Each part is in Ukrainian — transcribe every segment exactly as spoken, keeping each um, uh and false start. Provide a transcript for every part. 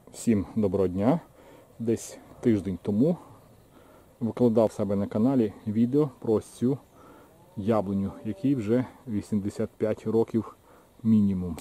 Всім доброго дня. Десь тиждень тому викладав в себе на каналі відео про ось цю яблуню, якій вже вісімдесят п'ять років мінімум.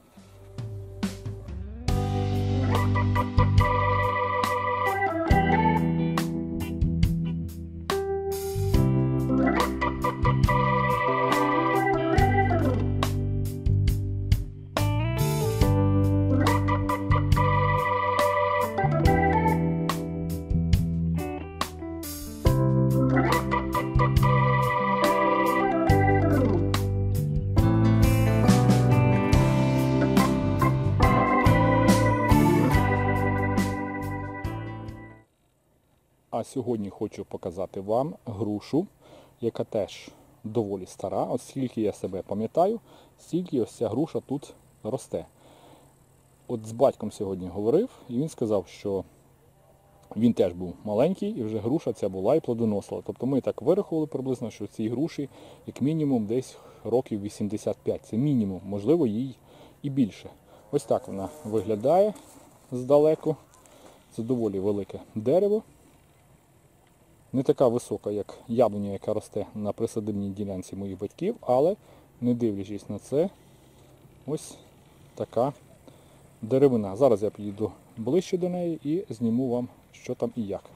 А сьогодні хочу показати вам грушу, яка теж доволі стара. Оскільки я себе пам'ятаю, стільки ось ця груша тут росте. От з батьком сьогодні говорив, і він сказав, що він теж був маленький, і вже груша ця була і плодоносила. Тобто ми так вирахували приблизно, що цій груші як мінімум десь років вісімдесят п'ять. Це мінімум, можливо, їй і більше. Ось так вона виглядає здалеку. Це доволі велике дерево. Не така висока, як яблуня, яка росте на присадибній ділянці моїх батьків, але, не дивлячись на це, ось така деревина. Зараз я підійду ближче до неї і зніму вам, що там і як.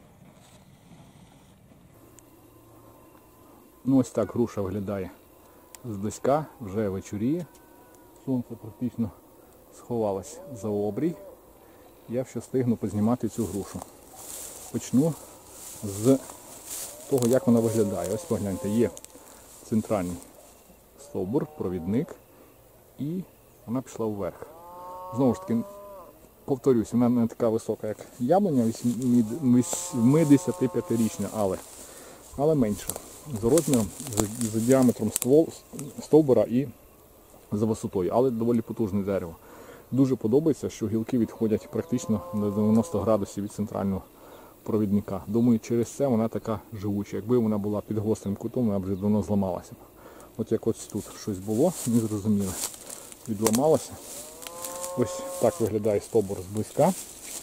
Ну ось так груша виглядає зблизька, вже вечоріє. Сонце практично сховалось за обрій. Я ще встигну познімати цю грушу. Почну з того, як вона виглядає. Ось погляньте, є центральний стовбур, провідник, і вона пішла вверх. Знову ж таки, повторюсь, вона не така висока, як яблуня, вісімдесятип'ятирічна, але, але менша. За розміром, за, за діаметром ствол, стовбура і за висотою, але доволі потужне дерево. Дуже подобається, що гілки відходять практично на дев'яносто градусів від центрального провідника. Думаю, через це вона така живуча. Якби вона була під гострим кутом, вона б вже давно зламалася. От як ось тут щось було, незрозуміло, відламалося. Ось так виглядає стовбур зблизька.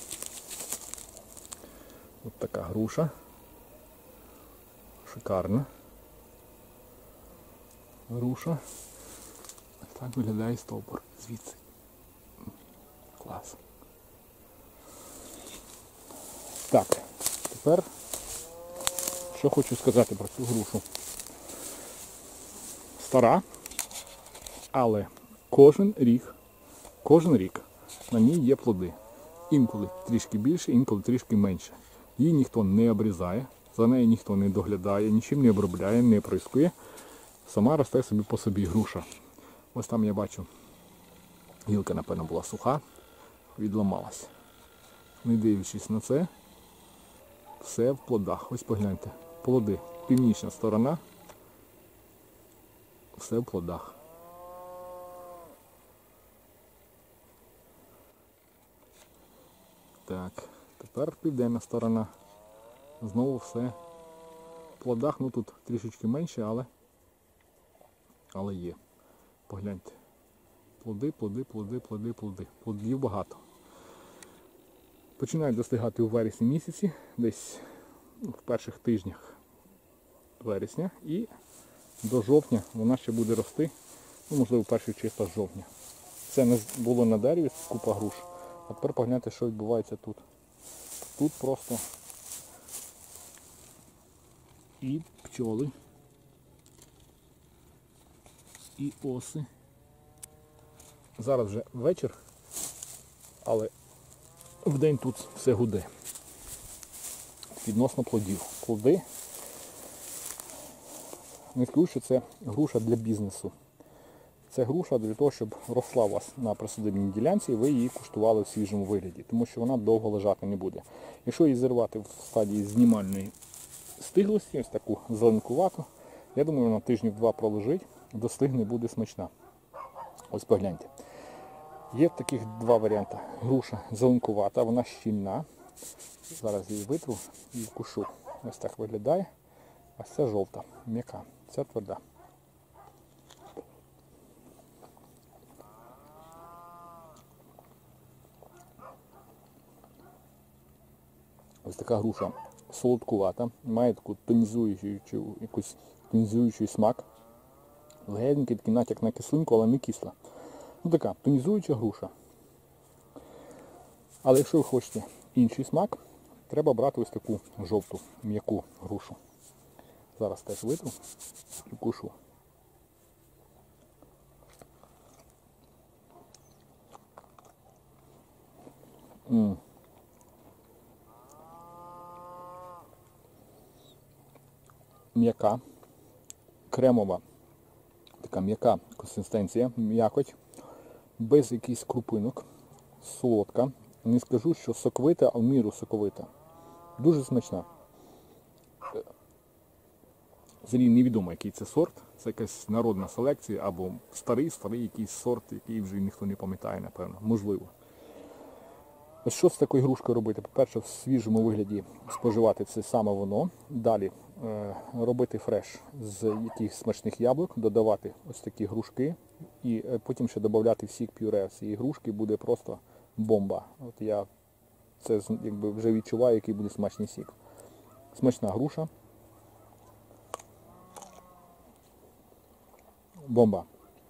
Ось така груша. Шикарна груша. Ось так виглядає стовбур звідси. Клас. Так, тепер, що хочу сказати про цю грушу. Стара, але кожен рік, кожен рік на ній є плоди. Інколи трішки більше, інколи трішки менше. Її ніхто не обрізає, за нею ніхто не доглядає, нічим не обробляє, не прискує. Сама росте собі по собі груша. Ось там я бачу, гілка, напевно, була суха, відламалась. Не дивлячись на це, все в плодах. Ось погляньте. Плоди. Північна сторона. Все в плодах. Так. Тепер південна сторона. Знову все в плодах. Ну тут трішечки менше, але але є. Погляньте. Плоди, плоди, плоди, плоди, плоди. Плодів багато. Починають достигати у вересні місяці, десь в перших тижнях вересня, і до жовтня вона ще буде рости, ну, можливо, в перших числах жовтня. Це не було на дереві, купа груш. А тепер погляньте, що відбувається тут. Тут просто і пчоли, і оси. Зараз вже вечір, але вдень тут все гуде. Відносно плодів. Плоди, не скажу, що це груша для бізнесу. Це груша для того, щоб росла у вас на присадибній ділянці і ви її куштували в свіжому вигляді, тому що вона довго лежати не буде. Якщо її зірвати в стадії знімальної стиглості, ось таку зеленкувату, я думаю, вона тижнів два пролежить, достигне і буде смачна. Ось погляньте. Є таких два варіанти. Груша зеленкувата, вона щільна. Зараз її витру і вкушу. Ось так виглядає. А це жовта, м'яка. Ця тверда. Ось така груша солодкувата, має таку тонізуючу, якусь тонізуючий смак. Легенький такий натяк на кислинку, але не кисла. Ну така тонізуюча груша. Але якщо ви хочете інший смак, треба брати ось таку жовту, м'яку грушу. Зараз теж витру і кушу. М. М'яка, кремова, така м'яка консистенція, м'якоть, без якихось крупинок, солодка. Не скажу, що соковита, а в міру соковита. Дуже смачна. Взагалі невідомо, який це сорт. Це якась народна селекція або старий, старий якийсь сорт, який вже ніхто не пам'ятає, напевно. Можливо. Ось що з такою грушкою робити? По-перше, в свіжому вигляді споживати це саме воно. Далі е, робити фреш з якихось смачних яблук, додавати ось такі грушки і потім ще додати в сік пюре цієї грушки, буде просто бомба. От я це якби вже відчуваю, який буде смачний сік. Смачна груша. Бомба.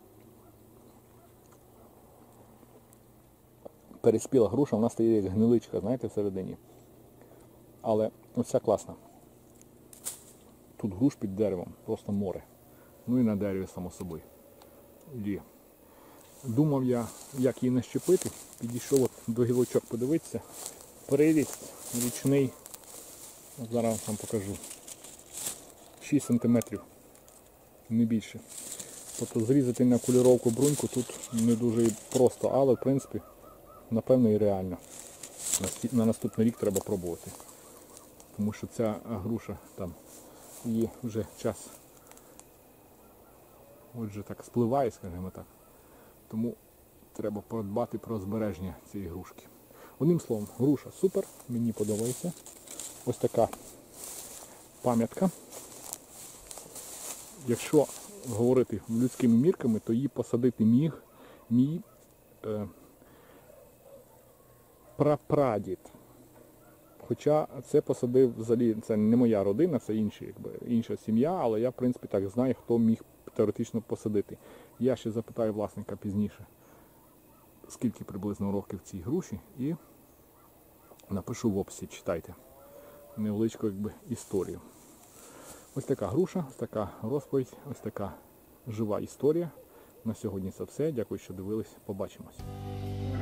Переспіла груша, вона стає як гниличка, знаєте, всередині. Але оця класна. Тут груш під деревом, просто море. Ну і на дереві, само собою. І думав я, як її нащепити. Підійшов от до гілочок подивитися. Приріст річний, зараз вам покажу, шість сантиметрів, не більше. Тобто зрізати на кольоровку бруньку тут не дуже просто, але в принципі, напевно і реально. На наступний рік треба пробувати. Тому що ця груша, там її вже час отже так спливає, скажімо так. Тому треба подбати про збереження цієї грушки. Одним словом, груша супер, мені подобається. Ось така пам'ятка. Якщо говорити людськими мірками, то її посадити міг мій е, прапрадід. Хоча це посадив взагалі, це не моя родина, це інші, якби, інша сім'я, але я в принципі так знаю, хто міг теоретично посадити. Я ще запитаю власника пізніше, скільки приблизно років цій груші, і напишу в описі, читайте невеличку якби історію. Ось така груша, ось така розповідь, ось така жива історія. На сьогодні це все. Дякую, що дивились. Побачимось.